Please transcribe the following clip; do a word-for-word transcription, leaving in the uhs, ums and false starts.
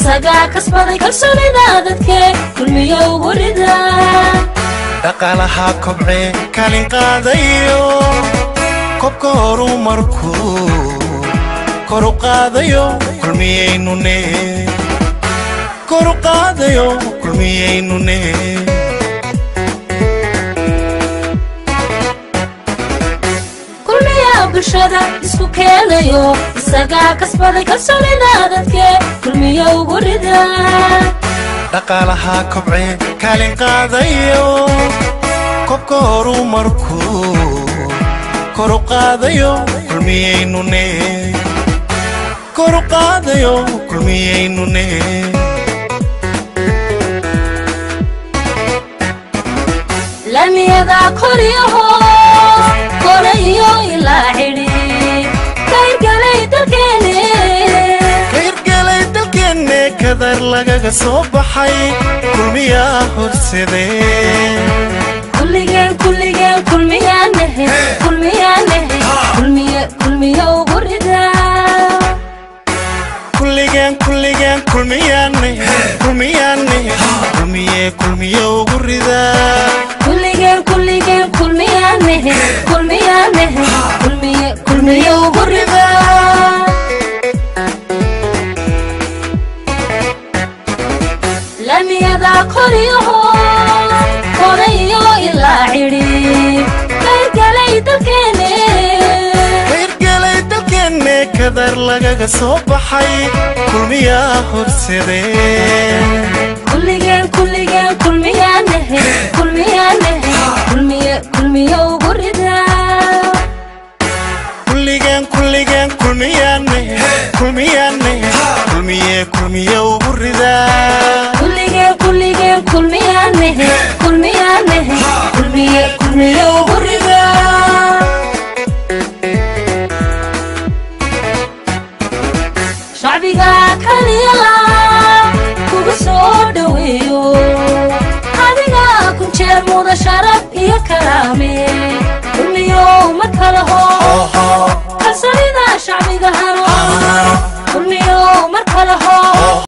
isaga kasbaday kalsoonida dadka kulmiyo warida dhaqaalaha kobce kalin qaadayo kobka horumarku kor u qaadayo kulmiyaynu ne kor u qaadayo kulmiyaynu ne bulshada isku keenayo isaga kasbaday kalsoonida dadka kulmiyo warida dhaqaalaha kobce kalin qaadayo kobka horumarku kor u qaadayo kulmiyaynu ne kor u qaadayo kulmiyaynu ne lamiyada koriyaho korayo ilaa xidhi kayrgalay dalkeene kayrgalay dalkeene kadar lagaga soo baxay kulmiyaa horsadee kulligeen kulligeen kulmiyaanahe kulmiyaanahe kulmiye kulmiyo warida kulligeen kulligeen kulmiyaanahe kulmiyaanahe kulmiye kulmiyo warida kulligeen kulligeen kulmiyaanahe kulmiyaanahe kulmiye kulmiyo warida lamiyada koriyaho korayo ilaa xidhi kayrgalay dalkeene kayrgalay dalkeene kadar lagaga soo baxay kulmiyaa horsadee kulligeen kulligeen kulmiyaanahe kulmiyaanahe kulmiye kulmiyo warida kulligeen kulligeen kulmiyaanahe kulmiyaanahe kulmiye kulmiyo warida kulligeen kulligeen kulmiyaanahe kulmiyaanahe kulmiye kulmiyo warida shacbiga kaliya kugu soo dhaweeyo adiga ku jeer muda sharaf iyo karaame kulmiyo ma kala ho kalsoonida shacbiga hano kulmiyo ma kala ho